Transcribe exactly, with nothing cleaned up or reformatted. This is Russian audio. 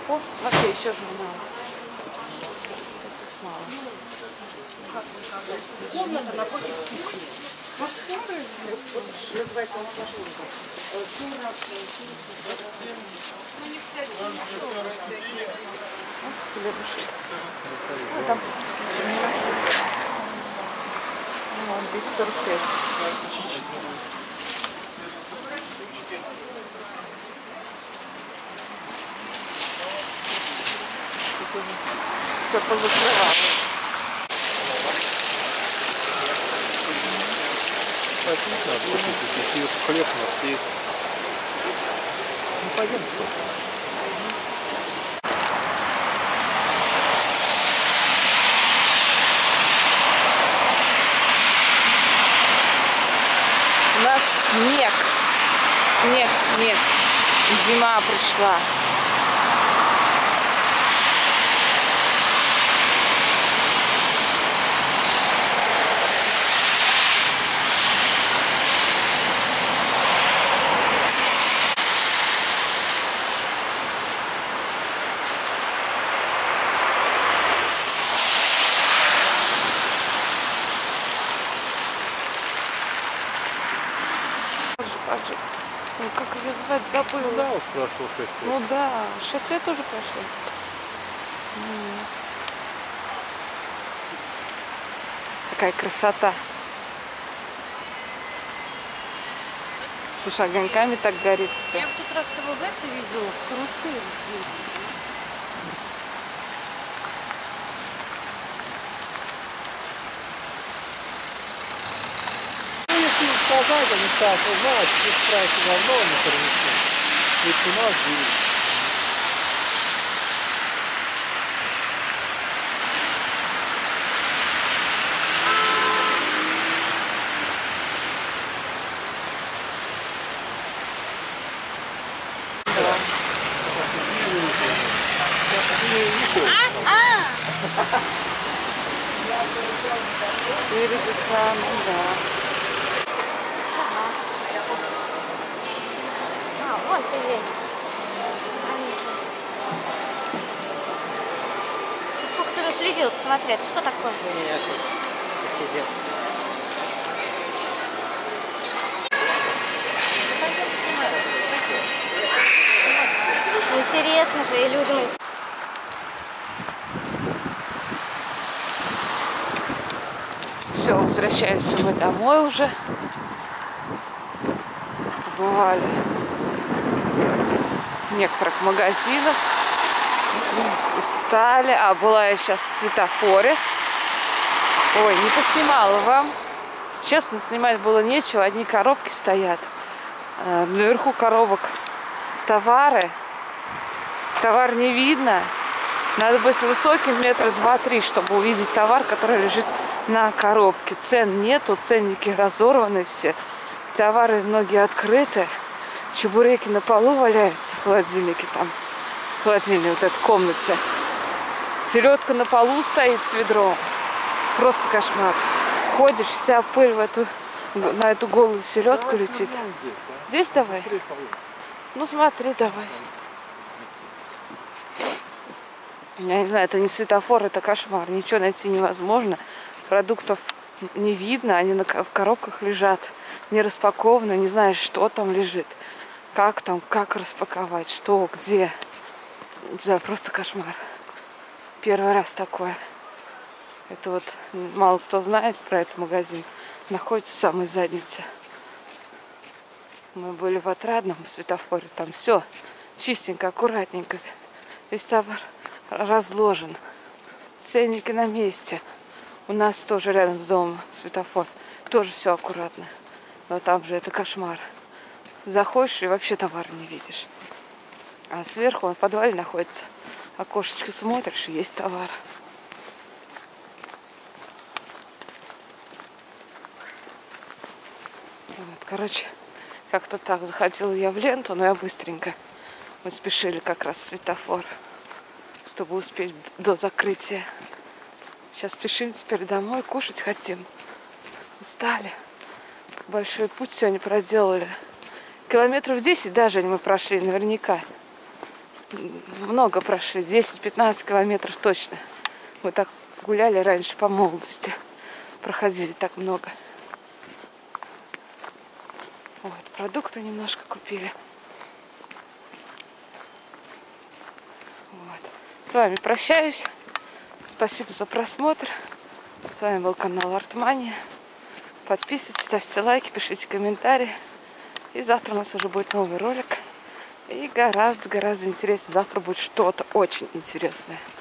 О, смотри, еще журнал. Мало. Комната напротив кухни. Может, смотрим? Вот называется он флажурка. Ну, не кстати, ничего. Хлебушек. А там вон двести сорок пять. Тут уже все позакрывало. Если хлеб у нас есть. Ну пойдем что? У нас снег. Снег, снег. Зима пришла. Ну, как ее звать, забыла. Ну да, уж прошло шесть лет. Ну да, шесть лет уже прошло. М. Какая красота. Слушай, огоньками так горит все. Я в тот раз его в это видела, в карусели. Ну если сказать, они так узнать, что справиться давно не принесли. Ведь у нас будет. Перед экраном, да. А, вон сидеть. Сколько ты наследил, посмотри, это что такое? У меня сейчас посидел. Интересно же, и людям интересно. Все, возвращаемся мы домой уже. Побывали в некоторых магазинах. Устали. А, была я сейчас в светофоре. Ой, не поснимала вам. Честно, снимать было нечего. Одни коробки стоят. Наверху коробок товары. Товар не видно. Надо быть высоким, метра два-три, чтобы увидеть товар, который лежит на коробке. Цен нету, ценники разорваны все. Товары многие открыты. Чебуреки на полу валяются в холодильнике там. В холодильной вот этой комнате. Селедка на полу стоит с ведром. Просто кошмар. Ходишь, вся пыль в эту, на эту голую селедку летит. Здесь давай? Ну смотри, давай. Я не знаю, это не светофор, это кошмар. Ничего найти невозможно. Продуктов не видно, они на, в коробках лежат. Не распакованы, не знаешь, что там лежит. Как там, как распаковать, что, где. Не знаю, просто кошмар. Первый раз такое. Это вот мало кто знает про этот магазин. Находится в самой заднице. Мы были в Отрадном в светофоре. Там все чистенько, аккуратненько. Весь товар разложен. Ценники на месте. У нас тоже рядом с домом светофор. Тоже все аккуратно. Но там же это кошмар. Заходишь и вообще товар не видишь. А сверху он в подвале находится. Окошечко смотришь, и есть товар. Вот, короче, как-то так. Заходила я в ленту, но я быстренько. Мы спешили как раз в светофор, чтобы успеть до закрытия. Сейчас спешим теперь домой, кушать хотим. Устали. Большой путь сегодня проделали. Километров десять даже мы прошли, наверняка. много прошли, десять-пятнадцать километров точно. Мы так гуляли раньше по молодости. Проходили так много. Вот, продукты немножко купили. Вот. С вами прощаюсь. Спасибо за просмотр. С вами был канал Артмания. Подписывайтесь, ставьте лайки, пишите комментарии. И завтра у нас уже будет новый ролик. И гораздо-гораздо интереснее. Завтра будет что-то очень интересное.